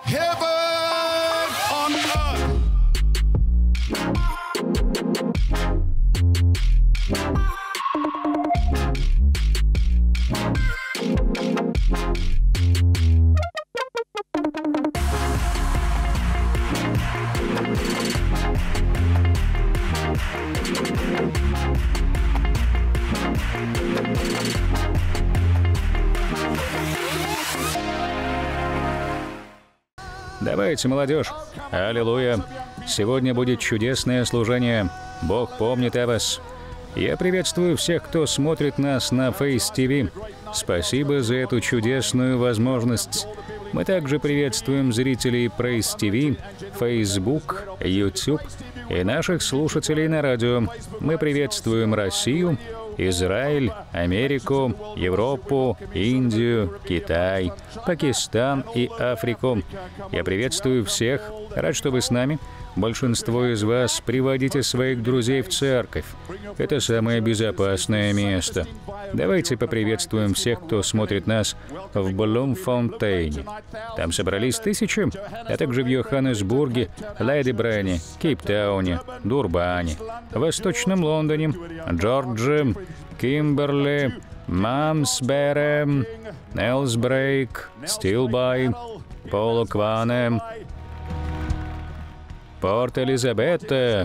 heaven on earth. Давайте, молодежь. Аллилуйя. Сегодня будет чудесное служение. Бог помнит о вас. Я приветствую всех, кто смотрит нас на Face TV. Спасибо за эту чудесную возможность. Мы также приветствуем зрителей Praise TV, Facebook, YouTube и наших слушателей на радио. Мы приветствуем Россию, Израиль, Америку, Европу, Индию, Китай, Пакистан и Африку. Я приветствую всех. Рад, что вы с нами. Большинство из вас приводите своих друзей в церковь. Это самое безопасное место. Давайте поприветствуем всех, кто смотрит нас в Блумфонтейне. Там собрались тысячи, а также в Йоханнесбурге, Лейди-Брене, Кейптауне, Дурбане, Восточном Лондоне, Джорджи, Кимберли, Мамсбере, Нелсбрейк, Стилбай, Полокване, Порт Элизабетте.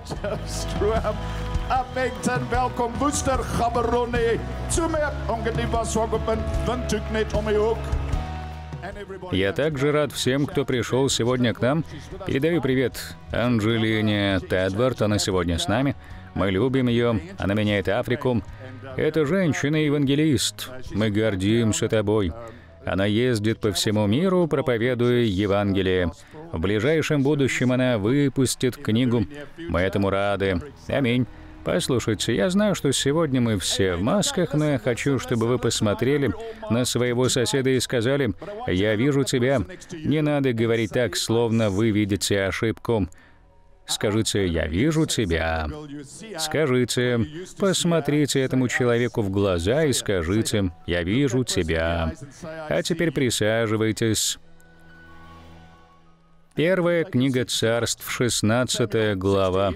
Abengten, welkom Worcester, Gaborone. Zu mir ongeveer was worden, dan tuk niet om je hoek. Я также рад всем, кто пришел сегодня к нам. Передаю привет Анджелине Тедвард, она сегодня с нами. Мы любим ее, она меняет Африку. Это женщина-евангелист. Мы гордимся тобой. Она ездит по всему миру, проповедуя Евангелие. В ближайшем будущем она выпустит книгу. Мы этому рады. Аминь. Послушайте, я знаю, что сегодня мы все в масках, но я хочу, чтобы вы посмотрели на своего соседа и сказали: «Я вижу тебя». Не надо говорить так, словно вы видите ошибку. Скажите: «Я вижу тебя». Скажите, посмотрите этому человеку в глаза и скажите: «Я вижу тебя». А теперь присаживайтесь. Первая книга Царств, 16 глава.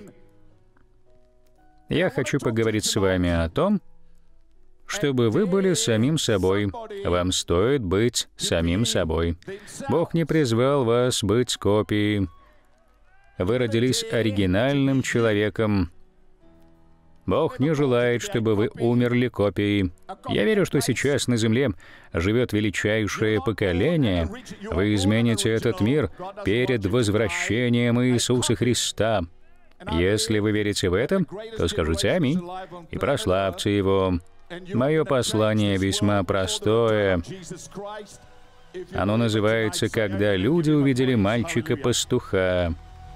Я хочу поговорить с вами о том, чтобы вы были самим собой. Вам стоит быть самим собой. Бог не призвал вас быть копией. Вы родились оригинальным человеком. Бог не желает, чтобы вы умерли копией. Я верю, что сейчас на земле живет величайшее поколение. Вы измените этот мир перед возвращением Иисуса Христа. Если вы верите в это, то скажите «Аминь» и прославьте Его. Мое послание весьма простое. Оно называется «Когда люди увидели мальчика-пастуха».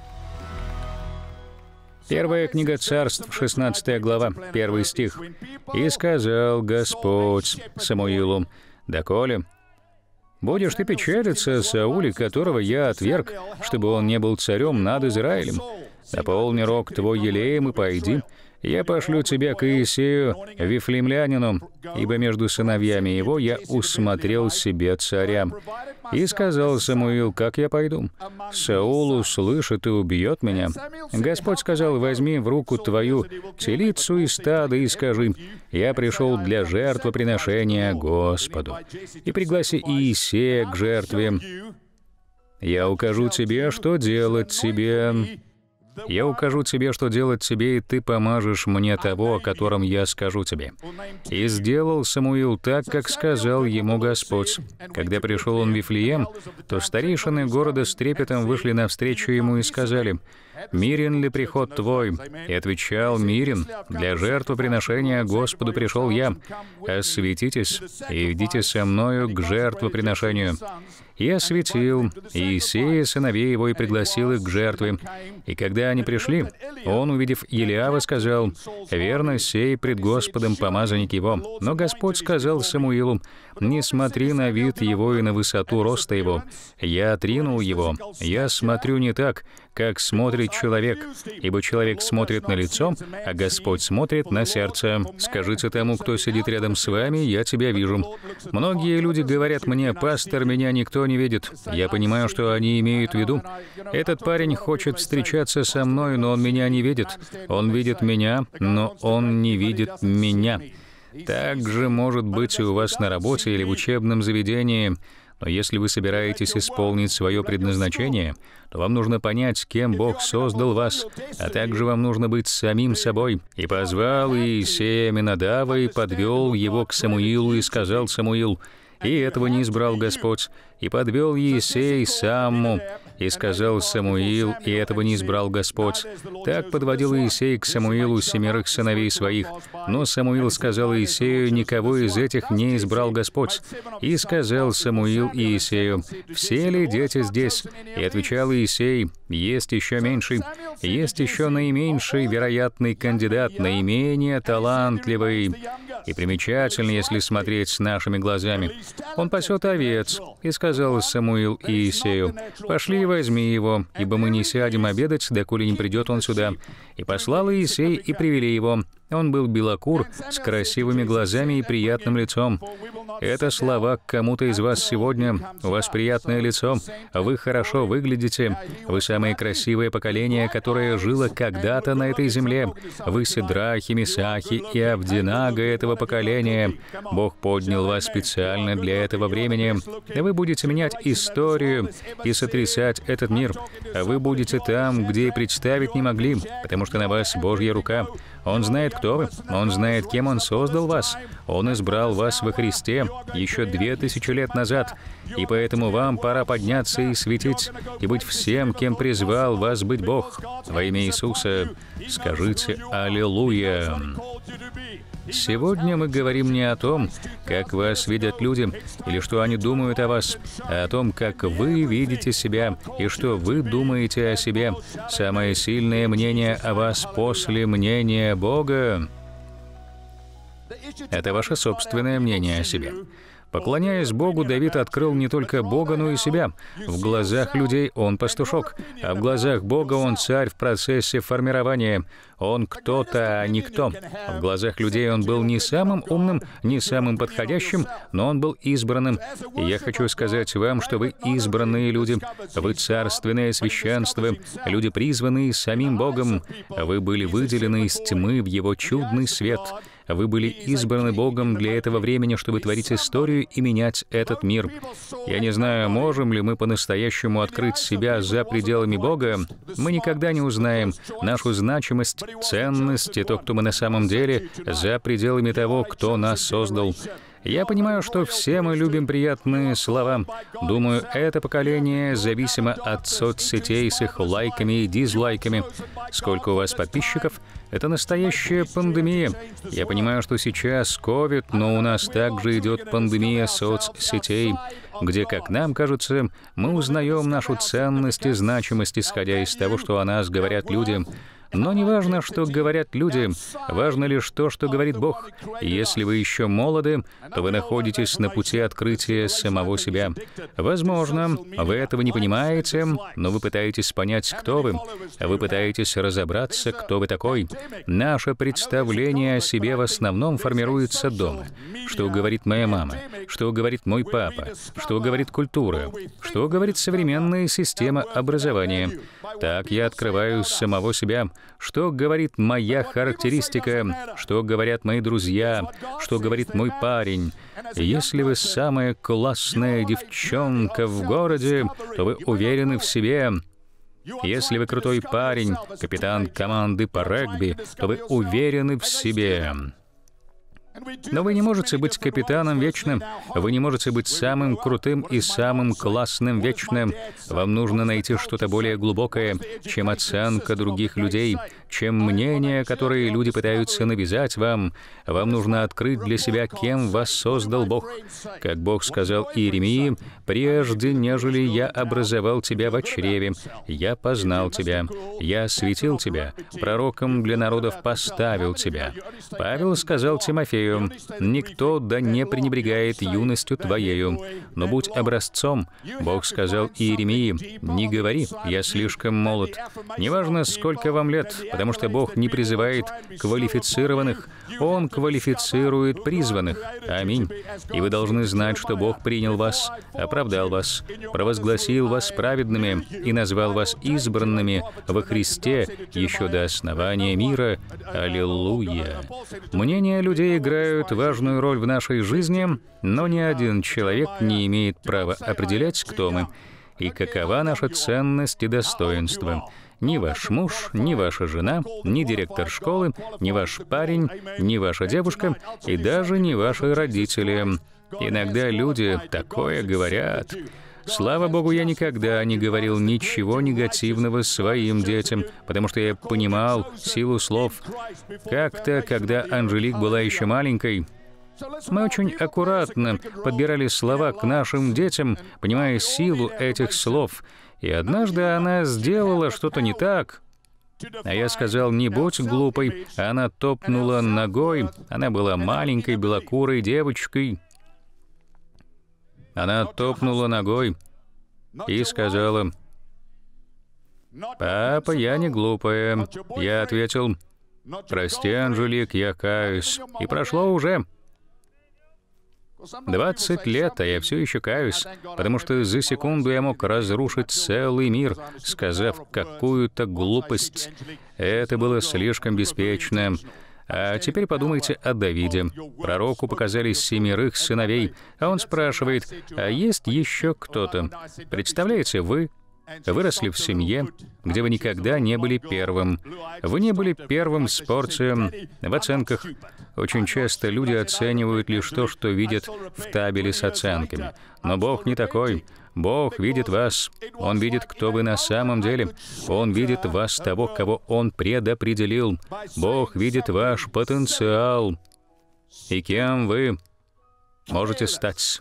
Первая книга Царств, 16 глава, 1 стих. «И сказал Господь Самуилу: доколе будешь ты печалиться о Сауле, которого я отверг, чтобы он не был царем над Израилем? Наполни рог твой елеем и пойди. Я пошлю тебя к Иисею, Вифлеемлянину, ибо между сыновьями его я усмотрел себе царя. И сказал Самуил: как я пойду? Саул услышит и убьет меня. Господь сказал: возьми в руку твою телицу и стадо и скажи: я пришел для жертвоприношения Господу. И пригласи Иисея к жертве. Я укажу тебе, что делать тебе. Я укажу тебе, что делать тебе, и ты помажешь мне того, о котором я скажу тебе». И сделал Самуил так, как сказал ему Господь. Когда пришел он в Вифлеем, то старейшины города с трепетом вышли навстречу ему и сказали: «Мирен ли приход твой?» И отвечал: «Мирен. Для жертвоприношения Господу пришел я. Осветитесь и идите со мною к жертвоприношению». И осветил Иисея, сыновей его, и пригласил их к жертве. И когда они пришли, он, увидев Елиава, сказал: «Верно, сей пред Господом помазанник его». Но Господь сказал Самуилу: «Не смотри на вид его и на высоту роста его. Я отринул его. Я смотрю не так, как смотрит человек, ибо человек смотрит на лицо, а Господь смотрит на сердце. Скажите тому, кто сидит рядом с вами: я тебя вижу. Многие люди говорят мне: пастор, меня никто не видит. Я понимаю, что они имеют в виду. Этот парень хочет встречаться со мной, но он меня не видит. Он видит меня, но он не видит меня. Так же может быть и у вас на работе или в учебном заведении. Но если вы собираетесь исполнить свое предназначение, то вам нужно понять, кем Бог создал вас, а также вам нужно быть самим собой. «И позвал Иисея Аминадава, и подвел его к Самуилу, и сказал Самуил: и этого не избрал Господь. И подвел Иисей Самму, и сказал Самуил: и этого не избрал Господь. Так подводил Иисей к Самуилу 7 сыновей своих. Но Самуил сказал Иисею: никого из этих не избрал Господь. И сказал Самуил Иисею: все ли дети здесь? И отвечал Иисей: есть еще меньший, есть еще наименьший вероятный кандидат, наименее талантливый и примечательный, если смотреть нашими глазами. Он пасет овец. И сказал Самуил Иисею: пошли и возьми его, ибо мы не сядем обедать, доколе не придет он сюда. И послал Иисей, и привели его. Он был белокур, с красивыми глазами и приятным лицом. Это слова к кому-то из вас сегодня. У вас приятное лицо, вы хорошо выглядите, вы самое красивое поколение, которое жило когда-то на этой земле. Вы Сидрахи, Месахи и Авдинага этого поколения. Бог поднял вас специально для этого времени. Вы будете менять историю и сотрясать этот мир. Вы будете там, где и представить не могли, потому что на вас Божья рука. Он знает, кто вы. Он знает, кем Он создал вас. Он избрал вас во Христе еще 2000 лет назад. И поэтому вам пора подняться и светить, и быть всем, кем призвал вас быть Бог. Во имя Иисуса скажите «Аллилуйя». Сегодня мы говорим не о том, как вас видят люди, или что они думают о вас, а о том, как вы видите себя, и что вы думаете о себе. Самое сильное мнение о вас после мнения Бога — это ваше собственное мнение о себе. Поклоняясь Богу, Давид открыл не только Бога, но и себя. В глазах людей он пастушок, а в глазах Бога он царь в процессе формирования. Он кто-то, а не кто. В глазах людей он был не самым умным, не самым подходящим, но он был избранным. И я хочу сказать вам, что вы избранные люди. Вы царственное священство, люди, призванные самим Богом. Вы были выделены из тьмы в Его чудный свет. Вы были избраны Богом для этого времени, чтобы творить историю и менять этот мир. Я не знаю, можем ли мы по-настоящему открыть себя за пределами Бога. Мы никогда не узнаем нашу значимость, ценность и то, кто мы на самом деле, за пределами того, кто нас создал. Я понимаю, что все мы любим приятные слова. Думаю, это поколение зависимо от соцсетей с их лайками и дизлайками. Сколько у вас подписчиков? Это настоящая пандемия. Я понимаю, что сейчас ковид, но у нас также идет пандемия соцсетей, где, как нам кажется, мы узнаем нашу ценность и значимость, исходя из того, что о нас говорят люди. Но не важно, что говорят люди, важно лишь то, что говорит Бог. Если вы еще молоды, то вы находитесь на пути открытия самого себя. Возможно, вы этого не понимаете, но вы пытаетесь понять, кто вы. Вы пытаетесь разобраться, кто вы такой. Наше представление о себе в основном формируется дома. Что говорит моя мама? Что говорит мой папа? Что говорит культура? Что говорит современная система образования? Так я открываю самого себя. Что говорит моя характеристика? Что говорят мои друзья? Что говорит мой парень? Если вы самая классная девчонка в городе, то вы уверены в себе. Если вы крутой парень, капитан команды по регби, то вы уверены в себе. Но вы не можете быть капитаном вечно. Вы не можете быть самым крутым и самым классным вечно. Вам нужно найти что-то более глубокое, чем оценка других людей, чем мнения, которые люди пытаются навязать вам. Вам нужно открыть для себя, кем вас создал Бог. Как Бог сказал Иеремии: «Прежде, нежели я образовал тебя во чреве, я познал тебя, я осветил тебя, пророком для народов поставил тебя». Павел сказал Тимофею: твоею. Никто да не пренебрегает юностью твоею, но будь образцом. Бог сказал Иеремии: не говори, я слишком молод. Неважно, сколько вам лет, потому что Бог не призывает квалифицированных, Он квалифицирует призванных. Аминь. И вы должны знать, что Бог принял вас, оправдал вас, провозгласил вас праведными и назвал вас избранными во Христе еще до основания мира. Аллилуйя! Мнения людей играют важную роль в нашей жизни, но ни один человек не имеет права определять, кто мы и какова наша ценность и достоинство. Ни ваш муж, ни ваша жена, ни директор школы, ни ваш парень, ни ваша девушка и даже не ваши родители. Иногда люди такое говорят. Слава Богу, я никогда не говорил ничего негативного своим детям, потому что я понимал силу слов. Как-то, когда Анжелик была еще маленькой, мы очень аккуратно подбирали слова к нашим детям, понимая силу этих слов. И однажды она сделала что-то не так. А я сказал: не будь глупой. Она топнула ногой. Она была маленькой белокурой девочкой. Она топнула ногой и сказала: «Папа, я не глупая». Я ответил: «Прости, Анжелик, я каюсь». И прошло уже 20 лет, а я все еще каюсь, потому что за секунду я мог разрушить целый мир, сказав какую-то глупость. Это было слишком беспечно. А теперь подумайте о Давиде. Пророку показали 7 сыновей, а он спрашивает: а есть еще кто-то? Представляете, вы выросли в семье, где вы никогда не были первым. Вы не были первым в спорте, в оценках. Очень часто люди оценивают лишь то, что видят в табеле с оценками. Но Бог не такой. Бог видит вас. Он видит, кто вы на самом деле. Он видит вас, того, кого Он предопределил. Бог видит ваш потенциал. И кем вы можете стать.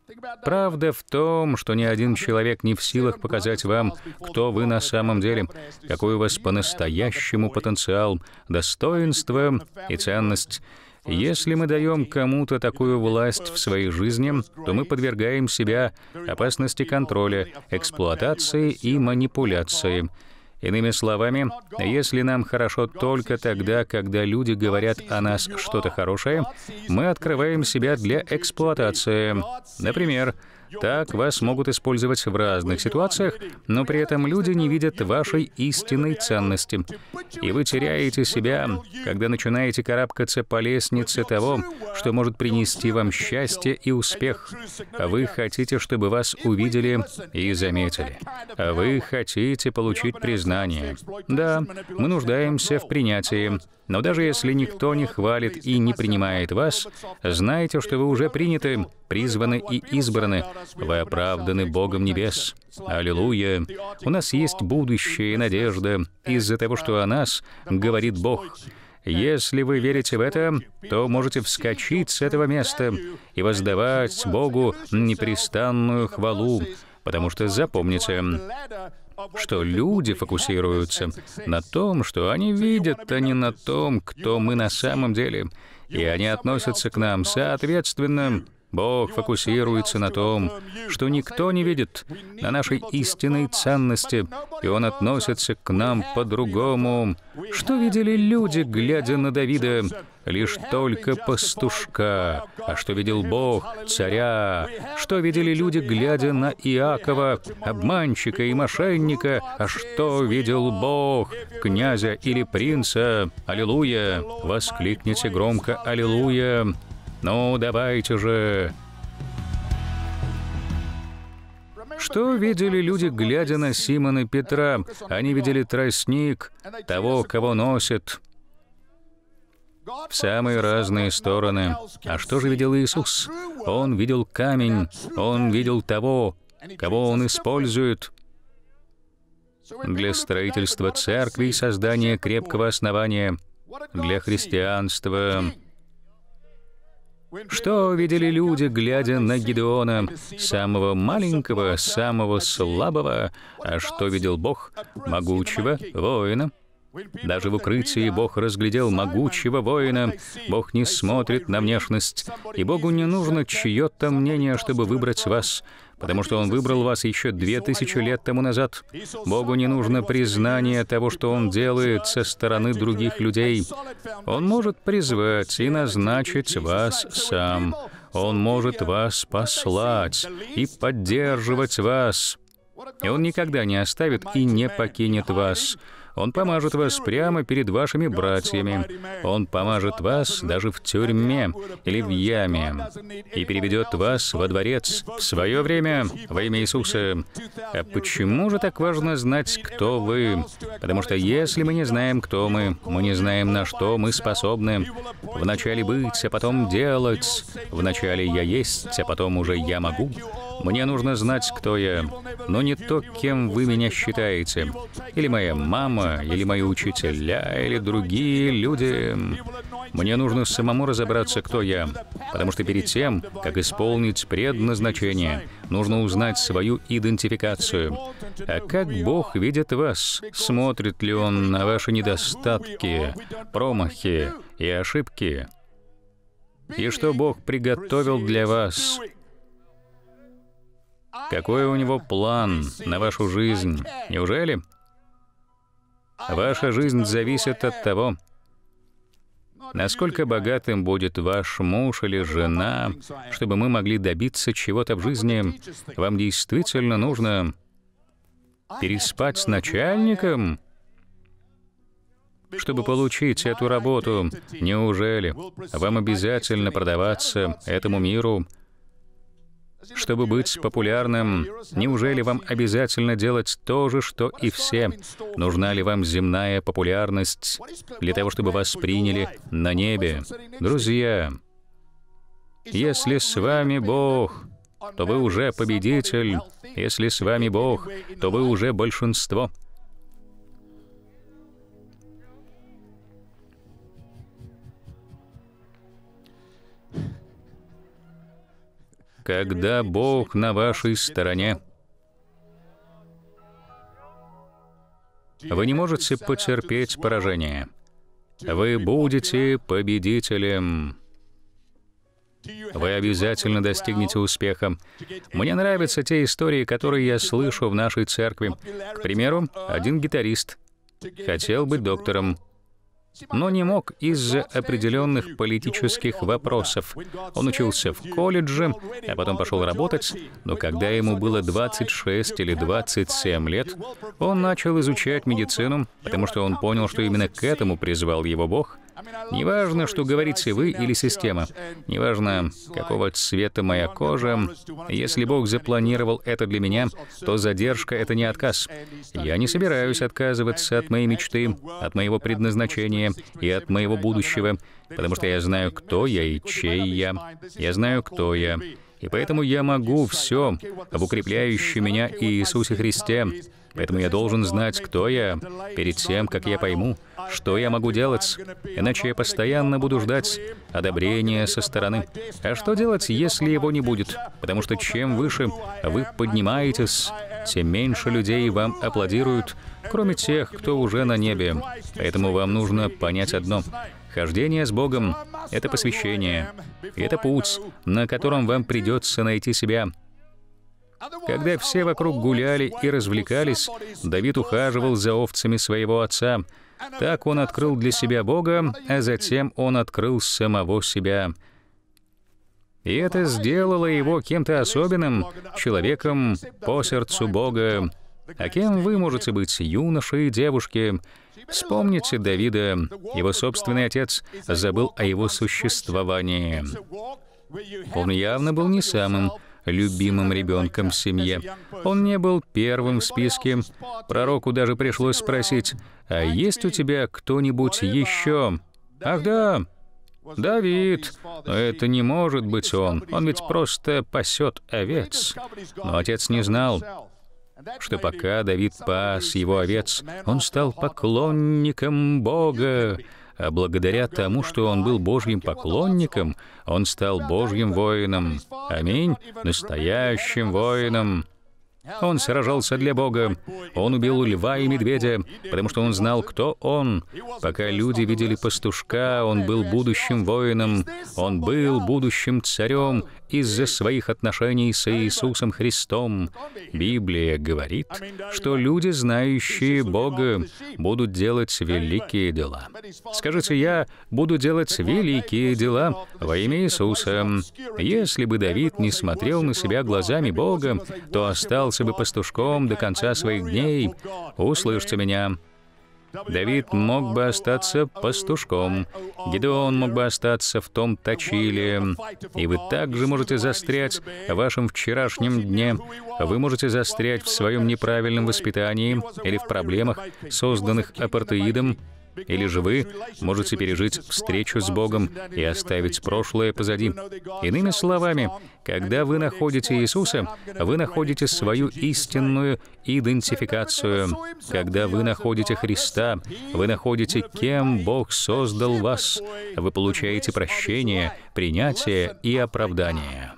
Правда в том, что ни один человек не в силах показать вам, кто вы на самом деле, какой у вас по-настоящему потенциал, достоинство и ценность. Если мы даем кому-то такую власть в своей жизни, то мы подвергаем себя опасности контроля, эксплуатации и манипуляции. Иными словами, если нам хорошо только тогда, когда люди говорят о нас что-то хорошее, мы открываем себя для эксплуатации. Например, так вас могут использовать в разных ситуациях, но при этом люди не видят вашей истинной ценности. И вы теряете себя, когда начинаете карабкаться по лестнице того, что может принести вам счастье и успех. Вы хотите, чтобы вас увидели и заметили. Вы хотите получить признание. Да, мы нуждаемся в принятии. Но даже если никто не хвалит и не принимает вас, знайте, что вы уже приняты, призваны и избраны. Вы оправданы Богом небес. Аллилуйя! У нас есть будущее и надежда из-за того, что о нас говорит Бог. Если вы верите в это, то можете вскочить с этого места и воздавать Богу непрестанную хвалу, потому что запомните, что люди фокусируются на том, что они видят, а не на том, кто мы на самом деле. И они относятся к нам соответственно. Бог фокусируется на том, что никто не видит, на нашей истинной ценности, и Он относится к нам по-другому. Что видели люди, глядя на Давида? Лишь только пастушка. А что видел Бог? Царя. Что видели люди, глядя на Иакова, обманщика и мошенника? А что видел Бог? Князя или принца? Аллилуйя! Воскликните громко «Аллилуйя!» Ну, давайте же! Что видели люди, глядя на Симона Петра? Они видели тростник, того, кого носят в самые разные стороны. А что же видел Иисус? Он видел камень, Он видел того, кого Он использует для строительства церкви и создания крепкого основания для христианства. Что видели люди, глядя на Гидеона, самого маленького, самого слабого? А что видел Бог? Могучего воина. Даже в укрытии Бог разглядел могучего воина. Бог не смотрит на внешность, и Богу не нужно чье-то мнение, чтобы выбрать вас, потому что Он выбрал вас еще 2000 лет тому назад. Богу не нужно признание того, что Он делает со стороны других людей. Он может призвать и назначить вас сам. Он может вас послать и поддерживать вас. И Он никогда не оставит и не покинет вас. Он помажет вас прямо перед вашими братьями. Он помажет вас даже в тюрьме или в яме и переведет вас во дворец в свое время во имя Иисуса. А почему же так важно знать, кто вы? Потому что если мы не знаем, кто мы не знаем, на что мы способны. Вначале быть, а потом делать. Вначале я есть, а потом уже я могу. Мне нужно знать, кто я, но не то, кем вы меня считаете. Или моя мама, или мои учителя, или другие люди. Мне нужно самому разобраться, кто я, потому что перед тем, как исполнить предназначение, нужно узнать свою идентификацию. А как Бог видит вас? Смотрит ли Он на ваши недостатки, промахи и ошибки? И что Бог приготовил для вас? Какой у Него план на вашу жизнь? Неужели? Ваша жизнь зависит от того, насколько богатым будет ваш муж или жена, чтобы мы могли добиться чего-то в жизни. Вам действительно нужно переспать с начальником, чтобы получить эту работу? Неужели вам обязательно продаваться этому миру, чтобы быть популярным? Неужели вам обязательно делать то же, что и все? Нужна ли вам земная популярность для того, чтобы вас приняли на небе? Друзья, если с вами Бог, то вы уже победитель. Если с вами Бог, то вы уже большинство. Когда Бог на вашей стороне, вы не можете потерпеть поражение. Вы будете победителем. Вы обязательно достигнете успеха. Мне нравятся те истории, которые я слышу в нашей церкви. К примеру, один гитарист хотел быть доктором, но не мог из-за определенных политических вопросов. Он учился в колледже, а потом пошел работать, но когда ему было 26 или 27 лет, он начал изучать медицину, потому что он понял, что именно к этому призвал его Бог. Неважно, что говорите вы или система, неважно, какого цвета моя кожа, если Бог запланировал это для меня, то задержка — это не отказ. Я не собираюсь отказываться от моей мечты, от моего предназначения и от моего будущего, потому что я знаю, кто я и чей я. Я знаю, кто я. И поэтому я могу все об укрепляющем меня Иисусе Христе. Поэтому я должен знать, кто я, перед тем, как я пойму, что я могу делать. Иначе я постоянно буду ждать одобрения со стороны. А что делать, если его не будет? Потому что чем выше вы поднимаетесь, тем меньше людей вам аплодируют, кроме тех, кто уже на небе. Поэтому вам нужно понять одно. Хождение с Богом — это посвящение. И это путь, на котором вам придется найти себя. Когда все вокруг гуляли и развлекались, Давид ухаживал за овцами своего отца. Так он открыл для себя Бога, а затем он открыл самого себя. И это сделало его кем-то особенным, человеком по сердцу Бога. А кем вы можете быть, юноши и девушки? Вспомните Давида. Его собственный отец забыл о его существовании. Он явно был не самым любимым ребенком в семье. Он не был первым в списке. Пророку даже пришлось спросить: «А есть у тебя кто-нибудь еще?» «Ах да, Давид. Но это не может быть он. Он ведь просто пасет овец». Но отец не знал, что пока Давид пас его овец, он стал поклонником Бога. А благодаря тому, что он был Божьим поклонником, он стал Божьим воином. Аминь. Настоящим воином. Он сражался для Бога. Он убил льва и медведя, потому что он знал, кто он. Пока люди видели пастушка, он был будущим воином. Он был будущим царем из-за своих отношений с Иисусом Христом. Библия говорит, что люди, знающие Бога, будут делать великие дела. Скажите, я буду делать великие дела во имя Иисуса. Если бы Давид не смотрел на себя глазами Бога, то остался бы пастушком до конца своих дней. Услышьте меня. Давид мог бы остаться пастушком. Гедеон мог бы остаться в том точиле. И вы также можете застрять в вашем вчерашнем дне. Вы можете застрять в своем неправильном воспитании или в проблемах, созданных апартеидом. Или же вы можете пережить встречу с Богом и оставить прошлое позади. Иными словами, когда вы находите Иисуса, вы находите свою истинную идентификацию. Когда вы находите Христа, вы находите, кем Бог создал вас. Вы получаете прощение, принятие и оправдание.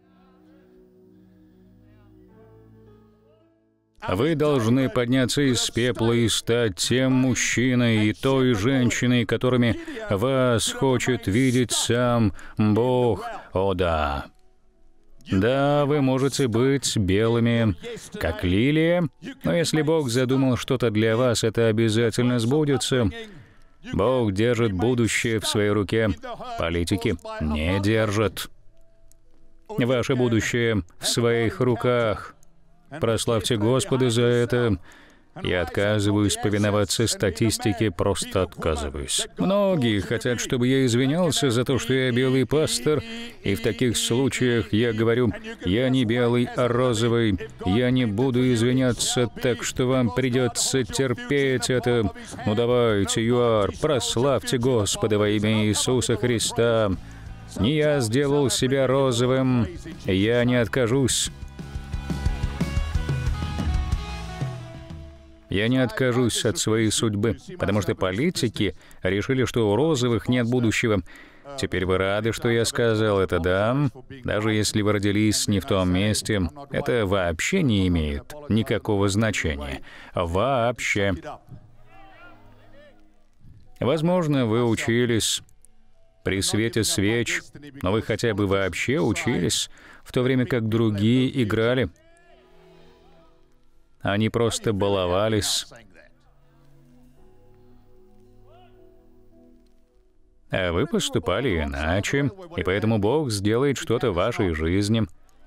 Вы должны подняться из пепла и стать тем мужчиной и той женщиной, которыми вас хочет видеть сам Бог. О да! Да, вы можете быть белыми, как лилия, но если Бог задумал что-то для вас, это обязательно сбудется. Бог держит будущее в своей руке. Политики не держат. Ваше будущее в своих руках. Прославьте Господа за это. Я отказываюсь повиноваться статистике, просто отказываюсь. Многие хотят, чтобы я извинялся за то, что я белый пастор, и в таких случаях я говорю, я не белый, а розовый. Я не буду извиняться, так что вам придется терпеть это. Ну давайте, ЮАР, прославьте Господа во имя Иисуса Христа. Не я сделал себя розовым, я не откажусь. Я не откажусь от своей судьбы, потому что политики решили, что у розовых нет будущего. Теперь вы рады, что я сказал это, да? Даже если вы родились не в том месте, это вообще не имеет никакого значения. Вообще. Возможно, вы учились при свете свеч, но вы хотя бы вообще учились, в то время как другие играли. Они просто баловались. А вы поступали иначе, и поэтому Бог сделает что-то в вашей жизни.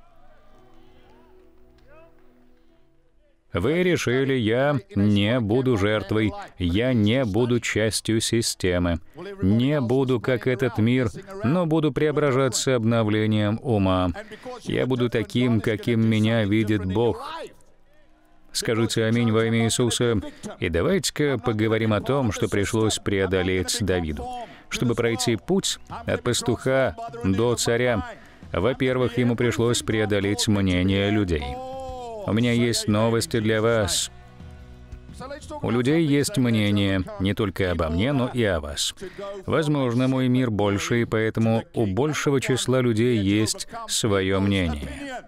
Вы решили, я не буду жертвой, я не буду частью системы, не буду как этот мир, но буду преображаться обновлением ума. Я буду таким, каким меня видит Бог. Скажите аминь во имя Иисуса. И давайте-ка поговорим о том, что пришлось преодолеть Давиду. Чтобы пройти путь от пастуха до царя, во-первых, ему пришлось преодолеть мнение людей. У меня есть новости для вас. У людей есть мнение не только обо мне, но и о вас. Возможно, мой мир больше, и поэтому у большего числа людей есть свое мнение.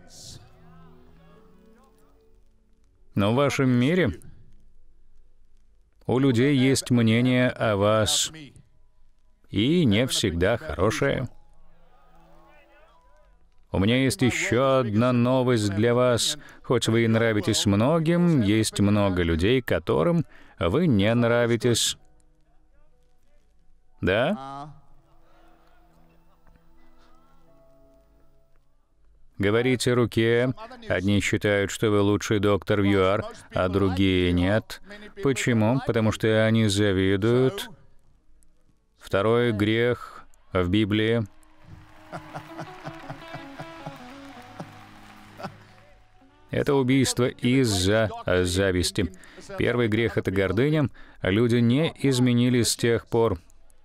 Но в вашем мире у людей есть мнение о вас, и не всегда хорошее. У меня есть еще одна новость для вас. Хоть вы и нравитесь многим, есть много людей, которым вы не нравитесь. Да? Говорите руке. Одни считают, что вы лучший доктор в ЮАР, а другие нет. Почему? Потому что они завидуют. Второй грех в Библии. Это убийство из-за зависти. Первый грех — это гордыня. Люди не изменились с тех пор.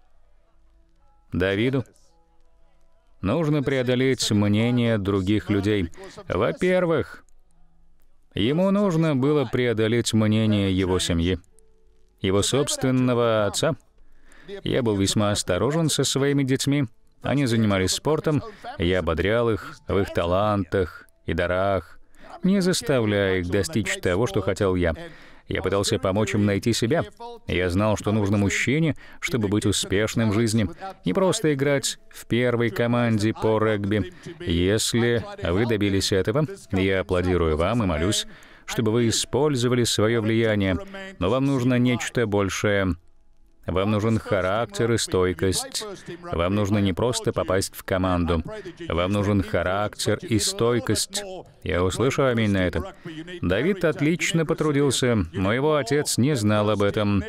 Давиду нужно преодолеть мнение других людей. Во-первых, ему нужно было преодолеть мнение его семьи, его собственного отца. Я был весьма осторожен со своими детьми. Они занимались спортом, я ободрял их в их талантах и дарах. не заставляя их достичь того, что хотел я. Я пытался помочь им найти себя. Я знал, что нужно мужчине, чтобы быть успешным в жизни. Не просто играть в первой команде по регби. Если вы добились этого, я аплодирую вам и молюсь, чтобы вы использовали свое влияние. Но вам нужно нечто большее. Вам нужен характер и стойкость. Вам нужно не просто попасть в команду. Вам нужен характер и стойкость. Я услышу аминь на это. Давид отлично потрудился, но его отец не знал об этом.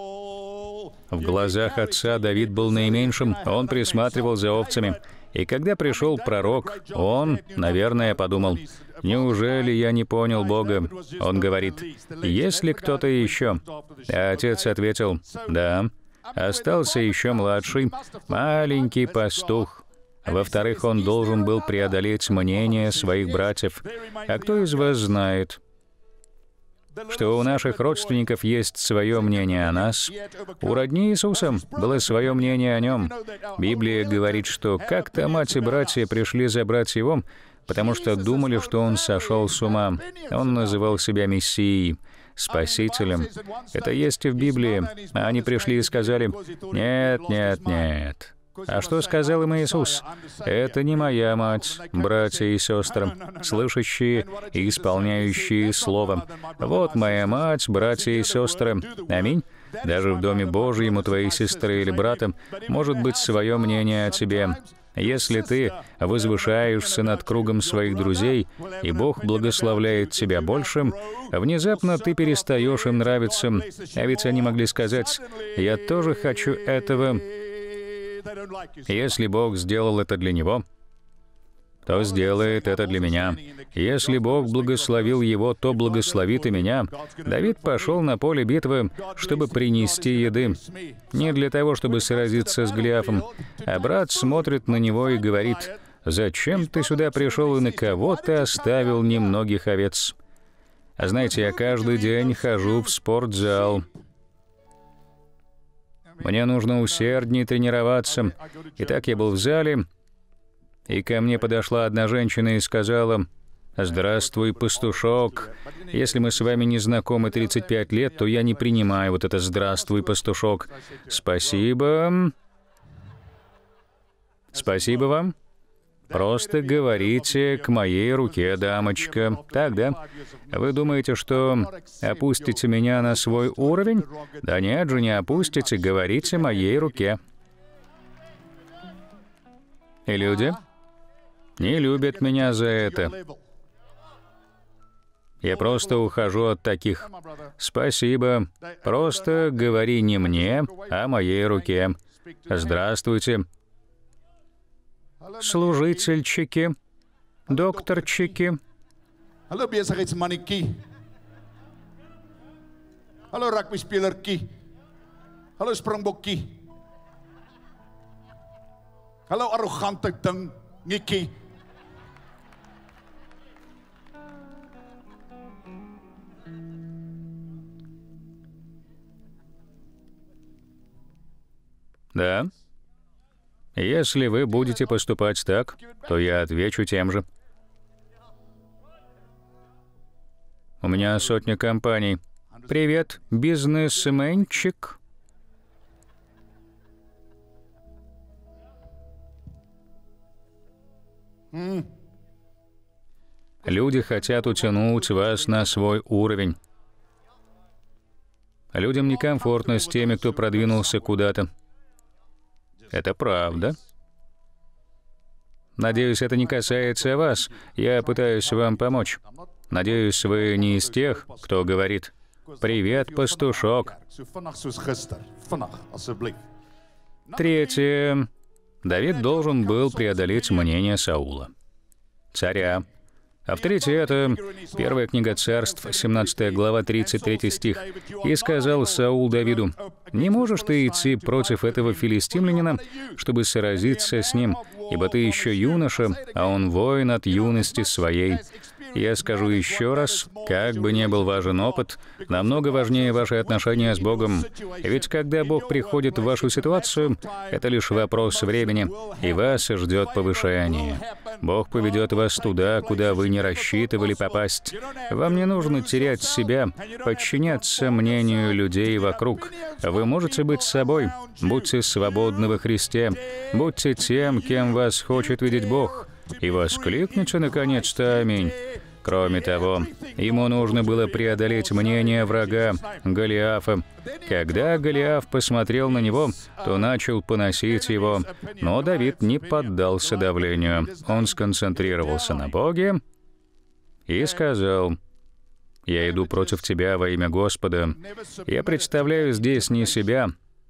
В глазах отца Давид был наименьшим, он присматривал за овцами. И когда пришел пророк, он, наверное, подумал: «Неужели я не понял Бога?» Он говорит: «Есть ли кто-то еще?» А отец ответил: «Да, остался еще младший, маленький пастух». Во-вторых, он должен был преодолеть мнение своих братьев. А кто из вас знает, что у наших родственников есть свое мнение о нас? У родни Иисуса было свое мнение о нем. Библия говорит, что как-то мать и братья пришли забрать его, потому что думали, что он сошел с ума. Он называл себя Мессией, Спасителем. Это есть и в Библии. А они пришли и сказали: «Нет, нет, нет». А что сказал им Иисус? «Это не моя мать, братья и сестры, слышащие и исполняющие Слово. Вот моя мать, братья и сестры». Аминь. Даже в Доме Божьем у твоей сестры или брата может быть свое мнение о тебе. Если ты возвышаешься над кругом своих друзей, и Бог благословляет тебя больше, внезапно ты перестаешь им нравиться. А ведь они могли сказать: «Я тоже хочу этого». Если Бог сделал это для него, то сделает это для меня. Если Бог благословил его, то благословит и меня. Давид пошел на поле битвы, чтобы принести еды. Не для того, чтобы сразиться с Голиафом. А брат смотрит на него и говорит: «Зачем ты сюда пришел и на кого ты оставил немногих овец?» А знаете, я каждый день хожу в спортзал. Мне нужно усерднее тренироваться. Итак, я был в зале, и ко мне подошла одна женщина и сказала: «Здравствуй, пастушок. Если мы с вами не знакомы 35 лет, то я не принимаю вот это «здравствуй, пастушок». Спасибо. Спасибо вам. Просто говорите к моей руке, дамочка. Так, да? Вы думаете, что опустите меня на свой уровень? Да нет же, не опустите, говорите моей руке». И люди не любят меня за это. Я просто ухожу от таких. Спасибо. Просто говори не мне, а моей руке. Здравствуйте. Служительчики, докторчики. Hallo besigheidsmannetjie. Hallo rugbyspelertjie. Hallo springbokkie. Hallo arrogante dingetjie. Да. Если вы будете поступать так, то я отвечу тем же. У меня сотня компаний. Привет, бизнесменчик. Люди хотят утянуть вас на свой уровень. Людям некомфортно с теми, кто продвинулся куда-то. Это правда. Надеюсь, это не касается вас. Я пытаюсь вам помочь. Надеюсь, вы не из тех, кто говорит: «Привет, пастушок». Третье. Давид должен был преодолеть мнение Саула, царя. Авторитет. Первая книга Царств, 17 глава, 33 стих. «И сказал Саул Давиду: не можешь ты идти против этого филистимлянина, чтобы сразиться с ним, ибо ты еще юноша, а он воин от юности своей». Я скажу еще раз, как бы ни был важен опыт, намного важнее ваши отношения с Богом. Ведь когда Бог приходит в вашу ситуацию, это лишь вопрос времени, и вас ждет повышение. Бог поведет вас туда, куда вы не рассчитывали попасть. Вам не нужно терять себя, подчиняться мнению людей вокруг. Вы можете быть собой, будьте свободны во Христе, будьте тем, кем вас хочет видеть Бог, и воскликните наконец-то «Аминь». Кроме того, ему нужно было преодолеть мнение врага, Голиафа. Когда Голиаф посмотрел на него, то начал поносить его, но Давид не поддался давлению. Он сконцентрировался на Боге и сказал: «Я иду против тебя во имя Господа. Я представляю здесь не себя,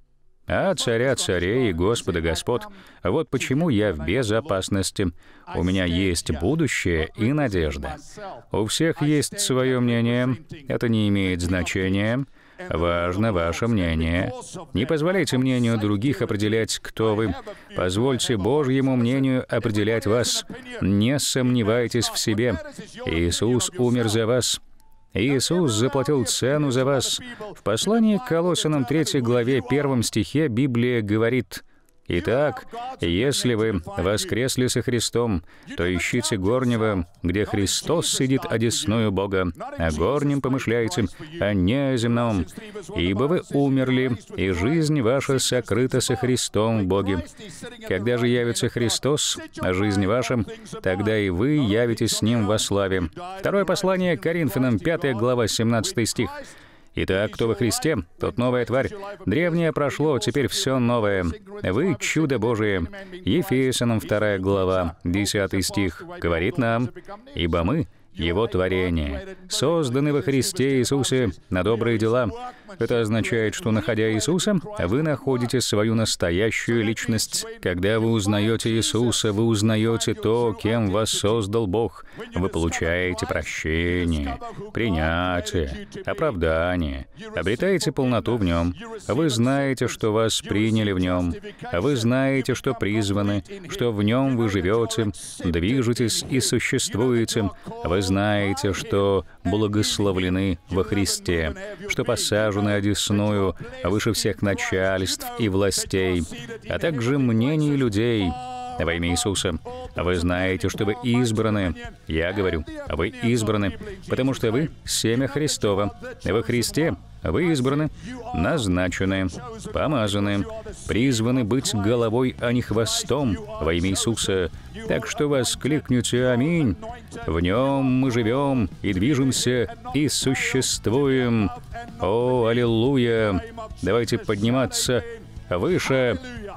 а царя царей и Господа Господ. Вот почему я в безопасности. У меня есть будущее и надежда. У всех есть свое мнение. Это не имеет значения. Важно ваше мнение. Не позволяйте мнению других определять, кто вы. Позвольте Божьему мнению определять вас. Не сомневайтесь в себе. Иисус умер за вас. Иисус заплатил цену за вас. В послании к Колоссянам 3 главе 1 стихе Библия говорит: «Итак, если вы воскресли со Христом, то ищите горнего, где Христос сидит одесную Бога, о горнем помышляйте, а не о земном. Ибо вы умерли, и жизнь ваша сокрыта со Христом в Боге. Когда же явится Христос, жизнь ваша, тогда и вы явитесь с Ним во славе». Второе послание к Коринфянам, 5 глава, 17 стих. «Итак, кто во Христе, тот новая тварь. Древнее прошло, теперь все новое. Вы — чудо Божие». Ефесянам 2 глава, 10 стих, говорит нам: «Ибо мы — Его творение, созданы во Христе Иисусе на добрые дела». Это означает, что, находя Иисуса, вы находите свою настоящую личность. Когда вы узнаете Иисуса, вы узнаете то, кем вас создал Бог. Вы получаете прощение, принятие, оправдание, обретаете полноту в Нем. Вы знаете, что вас приняли в Нем. Вы знаете, что призваны, что в Нем вы живете, движетесь и существуете. Вы знаете, что благословлены во Христе, что посажены одесную выше всех начальств и властей, а также мнений людей во имя Иисуса. Вы знаете, что вы избраны. Я говорю, вы избраны, потому что вы семя Христово. Во Христе вы избраны, назначены, помазаны, призваны быть головой, а не хвостом во имя Иисуса. Так что воскликните «Аминь». В Нем мы живем и движемся и существуем. О, аллилуйя! Давайте подниматься выше.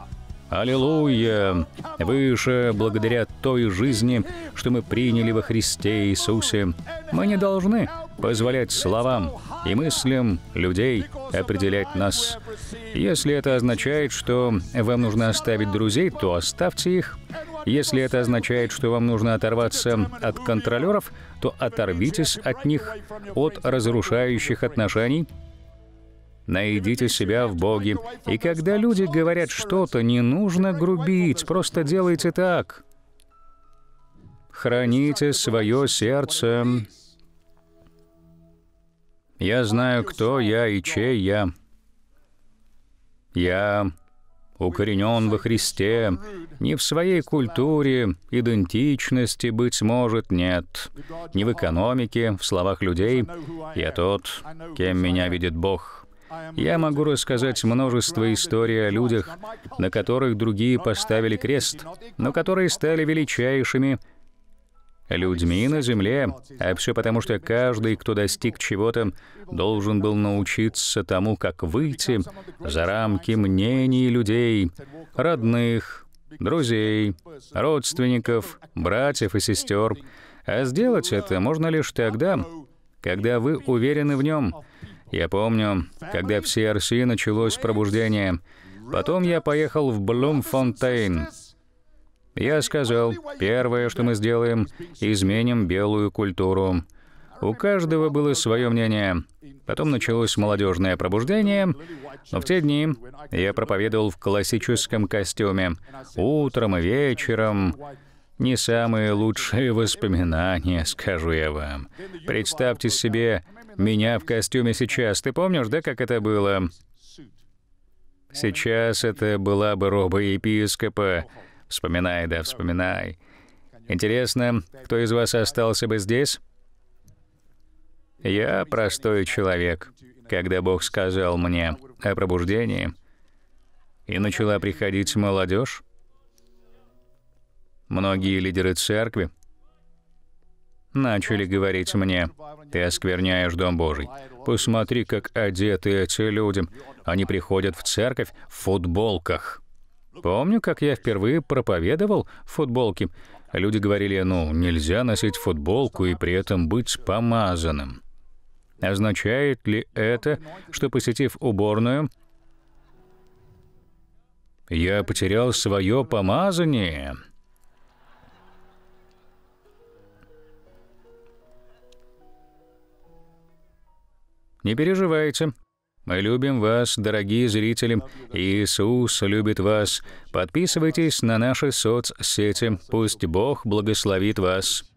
Аллилуйя! Выше, благодаря той жизни, что мы приняли во Христе Иисусе. Мы не должны позволять словам и мыслям людей определять нас. Если это означает, что вам нужно оставить друзей, то оставьте их. Если это означает, что вам нужно оторваться от контролеров, то оторвитесь от них, от разрушающих отношений. Найдите себя в Боге. И когда люди говорят что-то, не нужно грубить, просто делайте так. Храните свое сердце. Я знаю, кто я и чей я. Я укоренен во Христе, не в своей культуре, идентичности, быть может, нет. Не в экономике, в словах людей. Я тот, кем меня видит Бог. Я могу рассказать множество историй о людях, на которых другие поставили крест, но которые стали величайшими людьми на земле, а все потому, что каждый, кто достиг чего-то, должен был научиться тому, как выйти за рамки мнений людей, родных, друзей, родственников, братьев и сестер. А сделать это можно лишь тогда, когда вы уверены в Нем. Я помню, когда в CRC началось пробуждение. Потом я поехал в Блумфонтейн. Я сказал, первое, что мы сделаем, изменим белую культуру. У каждого было свое мнение. Потом началось молодежное пробуждение, но в те дни я проповедовал в классическом костюме, утром и вечером. Не самые лучшие воспоминания, скажу я вам. Представьте себе меня в костюме сейчас. Ты помнишь, да, как это было? Сейчас это была бы роба епископа. Вспоминай, да, вспоминай. Интересно, кто из вас остался бы здесь? Я простой человек. Когда Бог сказал мне о пробуждении, и начала приходить молодежь, многие лидеры церкви начали говорить мне: «Ты оскверняешь Дом Божий. Посмотри, как одеты эти люди. Они приходят в церковь в футболках». Помню, как я впервые проповедовал в футболке. Люди говорили: «Ну, нельзя носить футболку и при этом быть помазанным». Означает ли это, что, посетив уборную, я потерял свое помазание? Не переживайте. Мы любим вас, дорогие зрители. Иисус любит вас. Подписывайтесь на наши соцсети. Пусть Бог благословит вас.